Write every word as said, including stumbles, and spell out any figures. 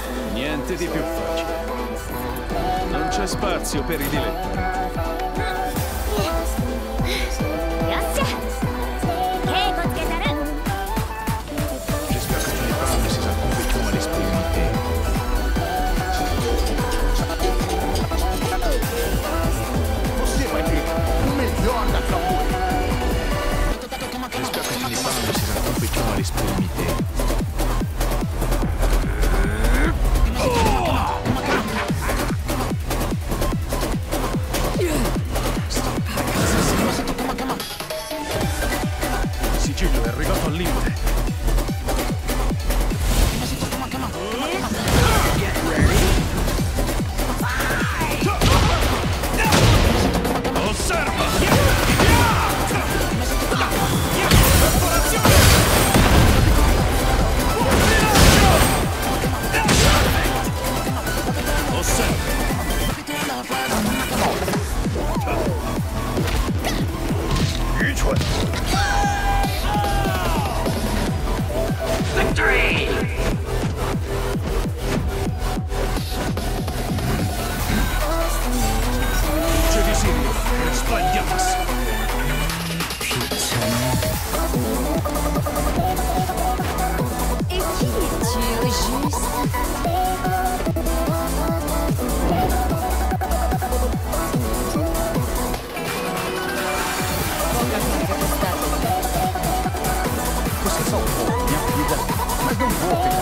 Niente di più facile. Non c'è spazio per i diletti. J'espère que tu n'es pas un de ces incompétents à l'esprit limité. Você vai ter o melhor da capoeira. J'espère que tu n'es pas un de ces incompétents à l'esprit limité. Sigillo è arrivato al limite. Osserva! Victory! Luce di Sirio, resplendiamus! Et qui es-tu au juste? Você salvou minha vida, mas não vou ter